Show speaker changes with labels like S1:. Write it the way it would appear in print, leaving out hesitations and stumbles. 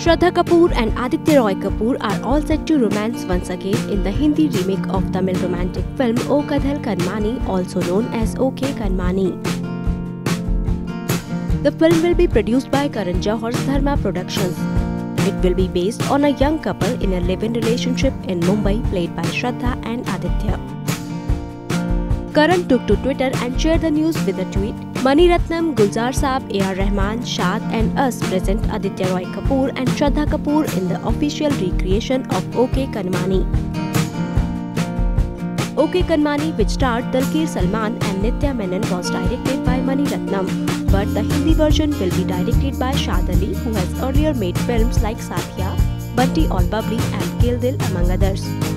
S1: Shraddha Kapoor and Aditya Roy Kapoor are all set to romance once again in the Hindi remake of Tamil romantic film O Kadhal Kanmani, also known as OK Kanmani. The film will be produced by Karan Johar's Dharma Productions. It will be based on a young couple in a live-in relationship in Mumbai, played by Shraddha and Aditya. Karan took to Twitter and shared the news with a tweet. Mani Ratnam, Gulzar Saab, A.R. Rahman, Shad and us present Aditya Roy Kapoor and Shraddha Kapoor in the official recreation of OK Kanmani. OK Kanmani, which starred Dalkeer Salman and Nitya Menon, was directed by Mani Ratnam, but the Hindi version will be directed by Shad Ali, who has earlier made films like Sathiya, Bunty All Bubbly and Kill Dil, among others.